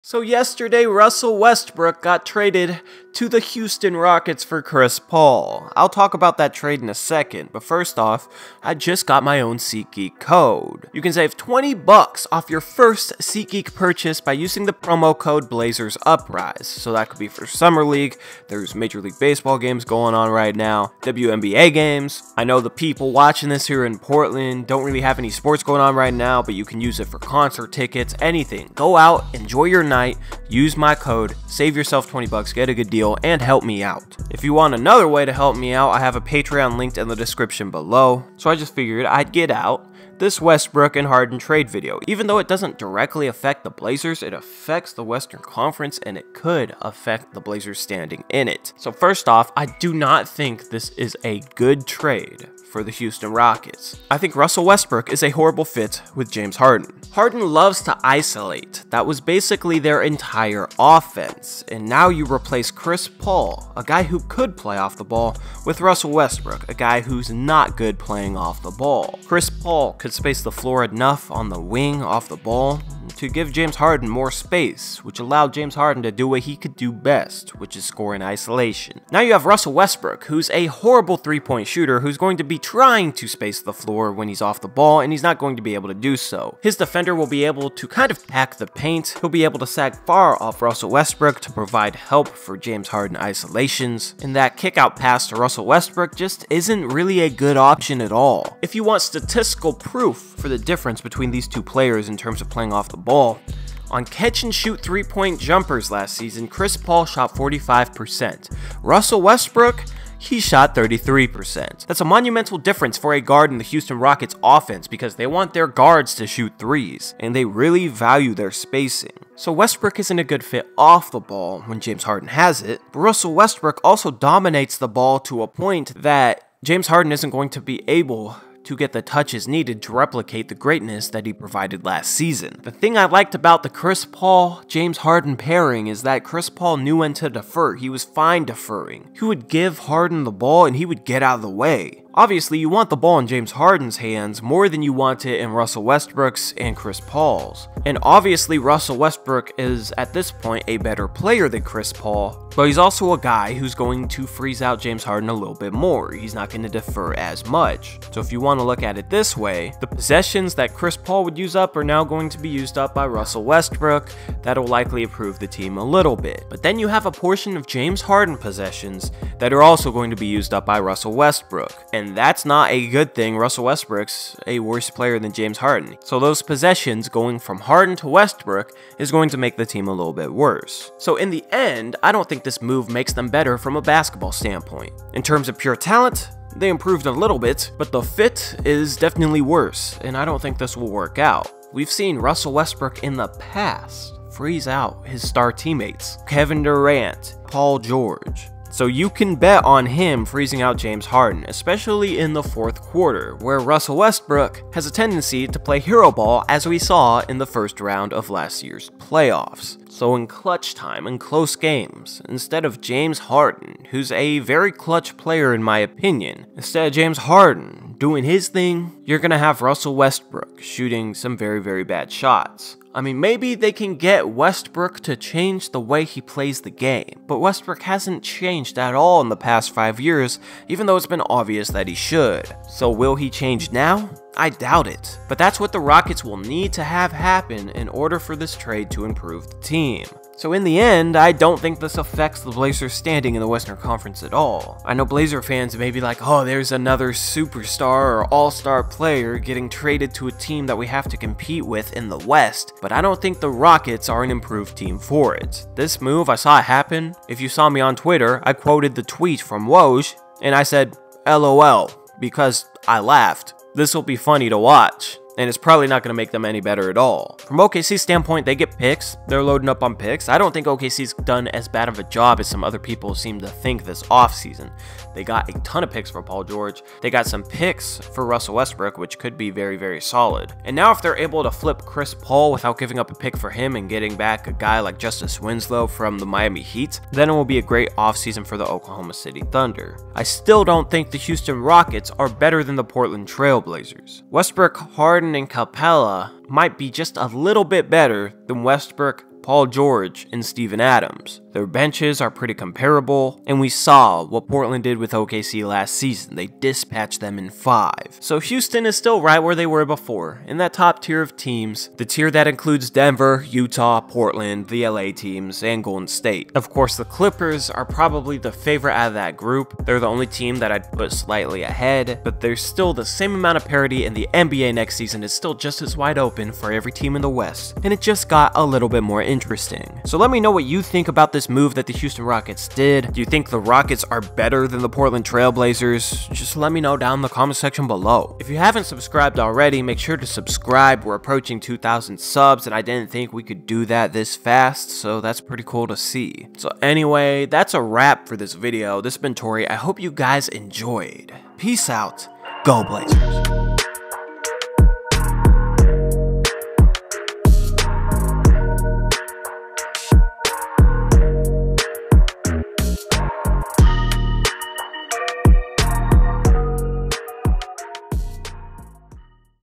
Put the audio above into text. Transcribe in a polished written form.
So yesterday, Russell Westbrook got traded to the Houston Rockets for Chris Paul. I'll talk about that trade in a second, but first off, I just got my own SeatGeek code. You can save $20 off your first SeatGeek purchase by using the promo code BlazersUprise. So that could be for Summer League, there's Major League Baseball games going on right now, WNBA games. I know the people watching this here in Portland don't really have any sports going on right now, but you can use it for concert tickets, anything. Go out, enjoy your night, use my code, save yourself $20, get a good deal, and help me out. If you want another way to help me out, I have a Patreon linked in the description below. So I just figured I'd get out this Westbrook and Harden trade video. Even though it doesn't directly affect the Blazers, it affects the Western Conference and it could affect the Blazers standing in it. So first off, I do not think this is a good trade for the Houston Rockets. I think Russell Westbrook is a horrible fit with James Harden. Harden loves to isolate. That was basically their entire offense. And now you replace Chris Paul, a guy who could play off the ball, with Russell Westbrook, a guy who's not good playing off the ball. Chris Paul could space the floor enough on the wing off the ball to give James Harden more space, which allowed James Harden to do what he could do best, which is score in isolation. Now you have Russell Westbrook, who's a horrible three-point shooter who's going to be trying to space the floor when he's off the ball, and he's not going to be able to do so. His defender will be able to kind of pack the paint. He'll be able to sag far off Russell Westbrook to provide help for James Harden isolations, and that kick-out pass to Russell Westbrook just isn't really a good option at all. If you want statistical proof for the difference between these two players in terms of playing off the ball, on catch-and-shoot three-point jumpers last season, Chris Paul shot 45%. Russell Westbrook, he shot 33%. That's a monumental difference for a guard in the Houston Rockets offense because they want their guards to shoot threes, and they really value their spacing. So Westbrook isn't a good fit off the ball when James Harden has it, but Russell Westbrook also dominates the ball to a point that James Harden isn't going to be able to get the touches needed to replicate the greatness that he provided last season. The thing I liked about the Chris Paul-James Harden pairing is that Chris Paul knew when to defer. He was fine deferring. He would give Harden the ball and he would get out of the way. Obviously, you want the ball in James Harden's hands more than you want it in Russell Westbrook's and Chris Paul's. And obviously, Russell Westbrook is, at this point, a better player than Chris Paul, but he's also a guy who's going to freeze out James Harden a little bit more. He's not going to defer as much. So if you want to look at it this way, the possessions that Chris Paul would use up are now going to be used up by Russell Westbrook. That'll likely improve the team a little bit. But then you have a portion of James Harden possessions that are also going to be used up by Russell Westbrook. And that's not a good thing. Russell Westbrook's a worse player than James Harden. So those possessions going from Harden to Westbrook is going to make the team a little bit worse. So in the end, I don't think this move makes them better from a basketball standpoint. In terms of pure talent, they improved a little bit, but the fit is definitely worse, and I don't think this will work out. We've seen Russell Westbrook in the past freeze out his star teammates, Kevin Durant, Paul George. So you can bet on him freezing out James Harden, especially in the fourth quarter, where Russell Westbrook has a tendency to play hero ball as we saw in the first round of last year's playoffs. So in clutch time and close games, instead of James Harden, who's a very clutch player in my opinion, instead of James Harden doing his thing, you're gonna have Russell Westbrook shooting some very bad shots. I mean, maybe they can get Westbrook to change the way he plays the game, but Westbrook hasn't changed at all in the past 5 years, even though it's been obvious that he should. So will he change now? I doubt it. But that's what the Rockets will need to have happen in order for this trade to improve the team. So in the end, I don't think this affects the Blazers' standing in the Western Conference at all. I know Blazer fans may be like, oh, there's another superstar or all-star player getting traded to a team that we have to compete with in the West, but I don't think the Rockets are an improved team for it. This move, I saw it happen. If you saw me on Twitter, I quoted the tweet from Woj, and I said, LOL, because I laughed. This will be funny to watch, and it's probably not going to make them any better at all. From OKC's standpoint, they get picks. They're loading up on picks. I don't think OKC's done as bad of a job as some other people seem to think this offseason. They got a ton of picks for Paul George. They got some picks for Russell Westbrook, which could be very solid. And now if they're able to flip Chris Paul without giving up a pick for him and getting back a guy like Justice Winslow from the Miami Heat, then it will be a great offseason for the Oklahoma City Thunder. I still don't think the Houston Rockets are better than the Portland Trail Blazers. Westbrook, Harden, and Capella might be just a little bit better than Westbrook, Paul George, and Steven Adams. Their benches are pretty comparable, and we saw what Portland did with OKC last season. They dispatched them in 5. So Houston is still right where they were before, in that top tier of teams, the tier that includes Denver, Utah, Portland, the LA teams, and Golden State. Of course, the Clippers are probably the favorite out of that group. They're the only team that I'd put slightly ahead, but there's still the same amount of parity, and the NBA next season is still just as wide open for every team in the West, and it just got a little bit more interesting. So let me know what you think about this move that the Houston Rockets did. Do you think the Rockets are better than the Portland Trailblazers? Just let me know down in the comment section below. If you haven't subscribed already, make sure to subscribe. We're approaching 2,000 subs, and I didn't think we could do that this fast, so that's pretty cool to see. So anyway, that's a wrap for this video. This has been Tori. I hope you guys enjoyed. Peace out. Go Blazers.